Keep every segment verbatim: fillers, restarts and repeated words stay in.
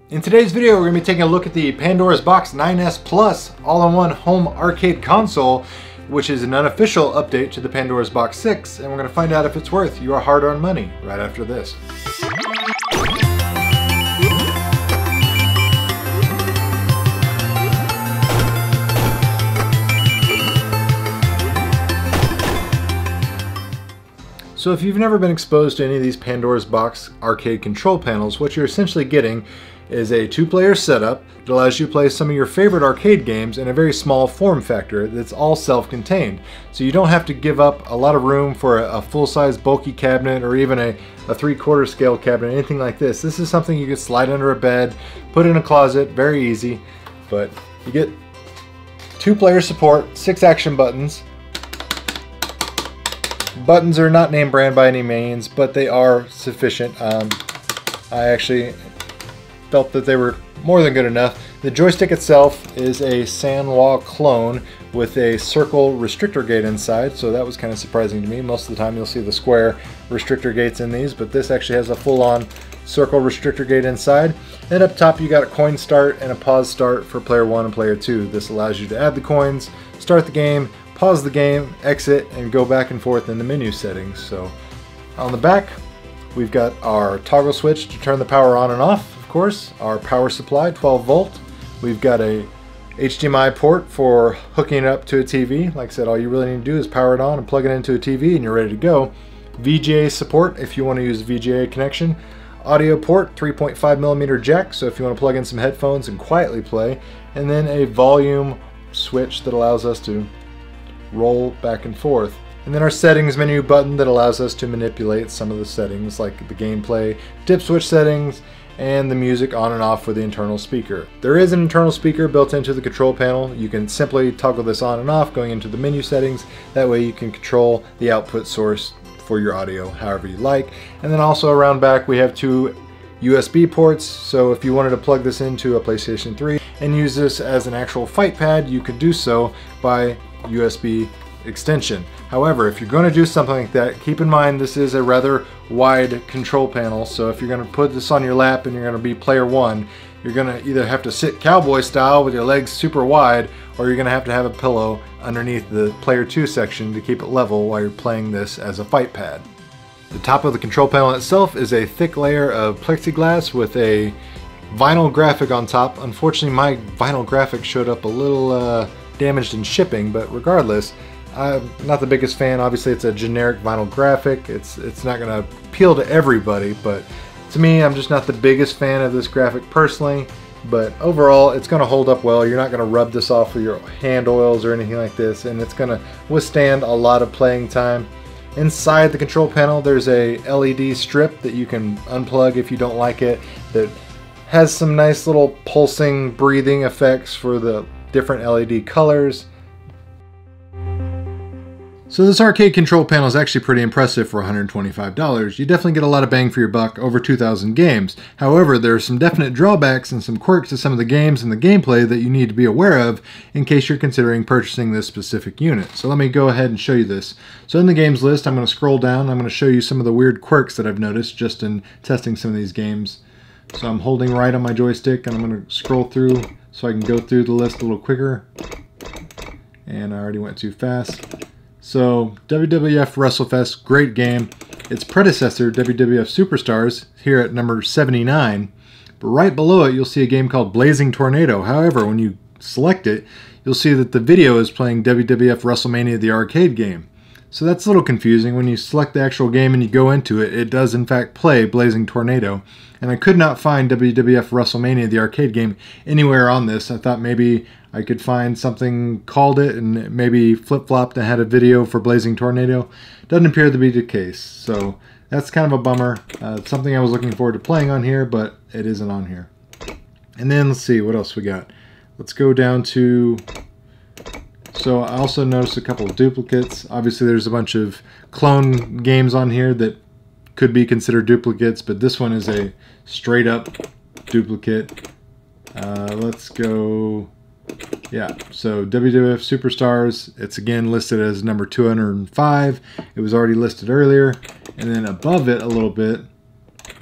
In today's video, we're going to be taking a look at the Pandora's Box nine S Plus all-in-one home arcade console, which is an unofficial update to the Pandora's Box six, and we're going to find out if it's worth your hard-earned money right after this. So if you've never been exposed to any of these Pandora's Box arcade control panels, what you're essentially getting is a two-player setup that allows you to play some of your favorite arcade games in a very small form factor that's all self-contained. So you don't have to give up a lot of room for a, a full-size bulky cabinet or even a, a three-quarter scale cabinet, anything like this. This is something you can slide under a bed, put in a closet, very easy. But you get two-player support, six action buttons. Buttons are not name brand by any means, but they are sufficient. Um, I actually felt that they were more than good enough. The joystick itself is a Sanwa clone with a circle restrictor gate inside, so that was kind of surprising to me. Most of the time you'll see the square restrictor gates in these, but this actually has a full-on circle restrictor gate inside. And up top you got a coin start and a pause start for player one and player two. This allows you to add the coins, start the game, pause the game, exit, and go back and forth in the menu settings. So on the back, we've got our toggle switch to turn the power on and off, of course, our power supply, twelve volt. We've got a H D M I port for hooking it up to a T V. Like I said, all you really need to do is power it on and plug it into a T V and you're ready to go. V G A support if you want to use a V G A connection. Audio port, three point five millimeter jack, so if you want to plug in some headphones and quietly play. And then a volume switch that allows us to roll back and forth. And then our settings menu button that allows us to manipulate some of the settings like the gameplay, dip switch settings, and the music on and off with the internal speaker. There is an internal speaker built into the control panel. You can simply toggle this on and off going into the menu settings. That way you can control the output source for your audio however you like. And then also around back we have two U S B ports, so if you wanted to plug this into a PlayStation three and use this as an actual fight pad, you could do so by U S B extension. However, if you're going to do something like that, keep in mind this is a rather wide control panel, so if you're going to put this on your lap and you're going to be player one, you're going to either have to sit cowboy style with your legs super wide, or you're going to have to have a pillow underneath the player two section to keep it level while you're playing this as a fight pad. The top of the control panel itself is a thick layer of plexiglass with a vinyl graphic on top. Unfortunately, my vinyl graphic showed up a little uh, damaged in shipping, but regardless, I'm not the biggest fan. Obviously it's a generic vinyl graphic. It's it's not going to appeal to everybody, but to me, I'm just not the biggest fan of this graphic personally. But overall, it's going to hold up well. You're not going to rub this off with your hand oils or anything like this, and it's going to withstand a lot of playing time. Inside the control panel, there's a L E D strip that you can unplug if you don't like it, that has some nice little pulsing, breathing effects for the different L E D colors. So this arcade control panel is actually pretty impressive for one hundred twenty-five dollars. You definitely get a lot of bang for your buck, over two thousand games. However, there are some definite drawbacks and some quirks to some of the games and the gameplay that you need to be aware of in case you're considering purchasing this specific unit. So let me go ahead and show you this. So in the games list, I'm going to scroll down. I'm going to show you some of the weird quirks that I've noticed just in testing some of these games. So I'm holding right on my joystick and I'm going to scroll through so I can go through the list a little quicker. And I already went too fast. So W W F WrestleFest, great game. Its predecessor, W W F Superstars, here at number seventy-nine. But right below it, you'll see a game called Blazing Tornado. However, when you select it, you'll see that the video is playing W W F WrestleMania, the arcade game. So that's a little confusing. When you select the actual game and you go into it, it does in fact play Blazing Tornado. And I could not find W W F WrestleMania, the arcade game, anywhere on this. I thought maybe I could find something called it and maybe flip-flopped and had a video for Blazing Tornado. Doesn't appear to be the case. So that's kind of a bummer. Uh, it's something I was looking forward to playing on here, but it isn't on here. And then let's see, what else we got? Let's go down to... So I also noticed a couple of duplicates. Obviously there's a bunch of clone games on here that could be considered duplicates, but this one is a straight up duplicate. Uh, let's go, yeah, so W W F Superstars, it's again listed as number two hundred five. It was already listed earlier. And then above it a little bit,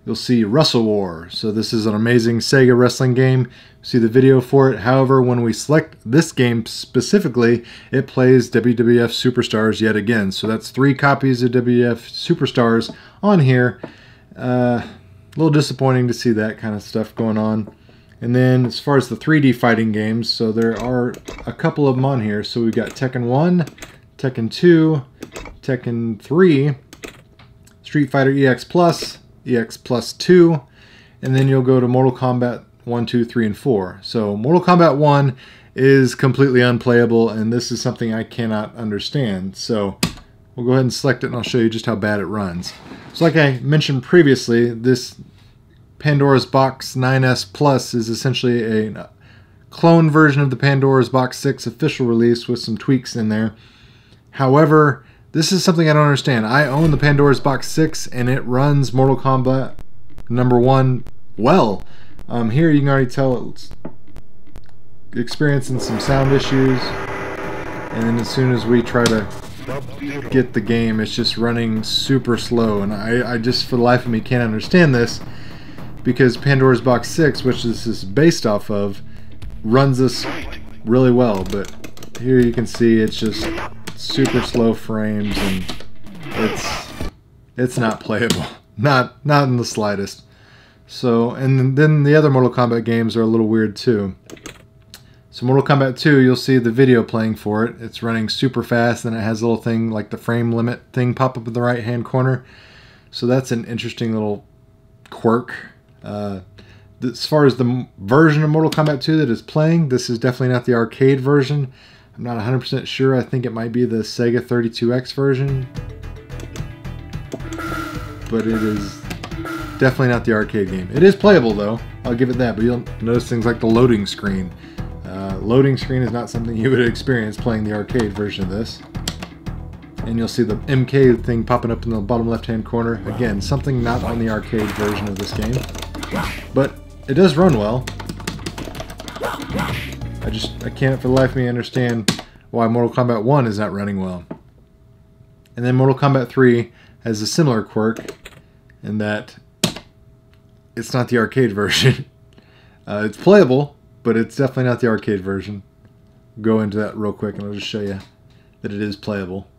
you'll see Wrestle War. So this is an amazing Sega wrestling game. See the video for it. However, when we select this game specifically, it plays W W F Superstars yet again. So that's three copies of W W F Superstars on here. Uh, a little disappointing to see that kind of stuff going on. And then as far as the three D fighting games, so there are a couple of them on here. So we've got Tekken one, Tekken two, Tekken three, Street Fighter E X Plus, E X Plus two, and then you'll go to Mortal Kombat one, two, three, and four. So Mortal Kombat one is completely unplayable, and this is something I cannot understand. So we'll go ahead and select it, and I'll show you just how bad it runs. So like I mentioned previously, this Pandora's Box nine S Plus is essentially a clone version of the Pandora's Box six official release with some tweaks in there. However, this is something I don't understand. I own the Pandora's Box six and it runs Mortal Kombat number one well. Um, here you can already tell it's experiencing some sound issues, and then as soon as we try to get the game, it's just running super slow, and I, I just for the life of me can't understand this, because Pandora's Box six, which this is based off of, runs this really well, but here you can see it's just super slow frames, and it's it's not playable, not not in the slightest. So, and then the other Mortal Kombat games are a little weird too. So Mortal Kombat two, you'll see the video playing for it. It's running super fast, and it has a little thing like the frame limit thing pop up in the right hand corner. So that's an interesting little quirk. Uh, as far as the version of Mortal Kombat two that is playing, this is definitely not the arcade version. I'm not one hundred percent sure. I think it might be the Sega thirty-two X version. But it is definitely not the arcade game. It is playable though, I'll give it that, but you'll notice things like the loading screen. Uh, loading screen is not something you would experience playing the arcade version of this. And you'll see the M K thing popping up in the bottom left hand corner. Again, something not on the arcade version of this game. But it does run well. I just, I can't for the life of me understand why Mortal Kombat one is not running well. And then Mortal Kombat three has a similar quirk in that it's not the arcade version. Uh, it's playable, but it's definitely not the arcade version. Go into that real quick and I'll just show you that it is playable.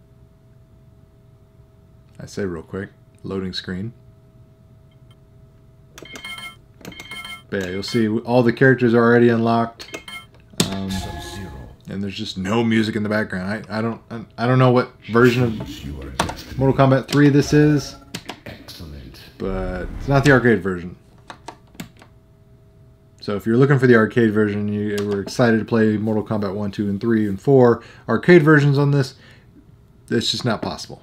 I say real quick, loading screen. But yeah, you'll see all the characters are already unlocked. Um, and there's just no music in the background. I, I don't I don't know what version of Mortal Kombat three this is, but it's not the arcade version. So if you're looking for the arcade version, you were excited to play Mortal Kombat one, two, and three, and four arcade versions on this, it's just not possible.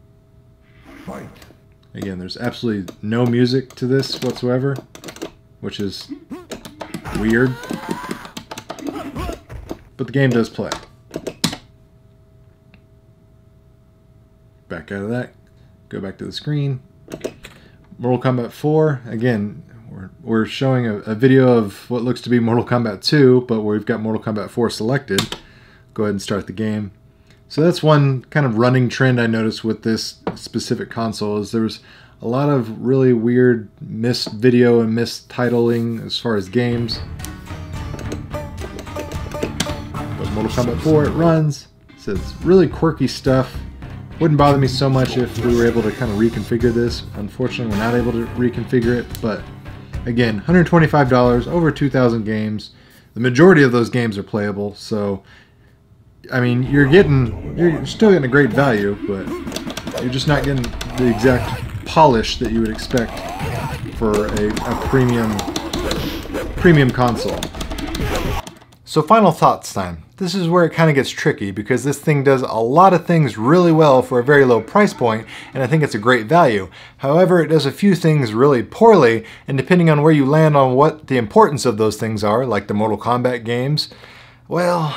Again, there's absolutely no music to this whatsoever, which is weird. But the game does play. Back out of that, go back to the screen. Mortal Kombat four, again, we're, we're showing a, a video of what looks to be Mortal Kombat two, but we've got Mortal Kombat four selected. Go ahead and start the game. So that's one kind of running trend I noticed with this specific console, is there was a lot of really weird missed video and missed titling as far as games. But Mortal Kombat four, it runs. So it's really quirky stuff. Wouldn't bother me so much if we were able to kind of reconfigure this. Unfortunately, we're not able to reconfigure it, but again, one hundred twenty-five dollars, over two thousand games. The majority of those games are playable, so I mean, you're getting, you're still getting a great value, but you're just not getting the exact polish that you would expect for a, a premium, premium console. So final thoughts time. This is where it kind of gets tricky, because this thing does a lot of things really well for a very low price point, and I think it's a great value. However, it does a few things really poorly, and depending on where you land on what the importance of those things are, like the Mortal Kombat games, well...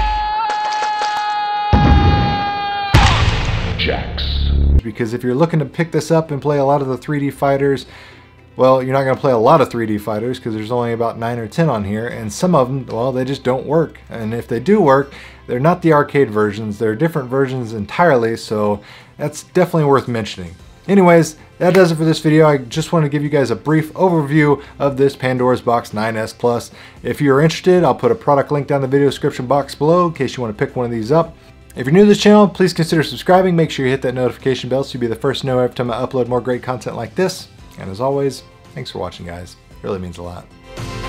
Jacks. Because if you're looking to pick this up and play a lot of the three D fighters, well, you're not going to play a lot of three D fighters because there's only about nine or ten on here, and some of them, well, they just don't work. And if they do work, they're not the arcade versions. They're different versions entirely, so that's definitely worth mentioning. Anyways, that does it for this video. I just want to give you guys a brief overview of this Pandora's Box nine S Plus. If you're interested, I'll put a product link down in the video description box below in case you want to pick one of these up. If you're new to this channel, please consider subscribing. Make sure you hit that notification bell so you'll be the first to know every time I upload more great content like this. And as always, thanks for watching, guys. It really means a lot.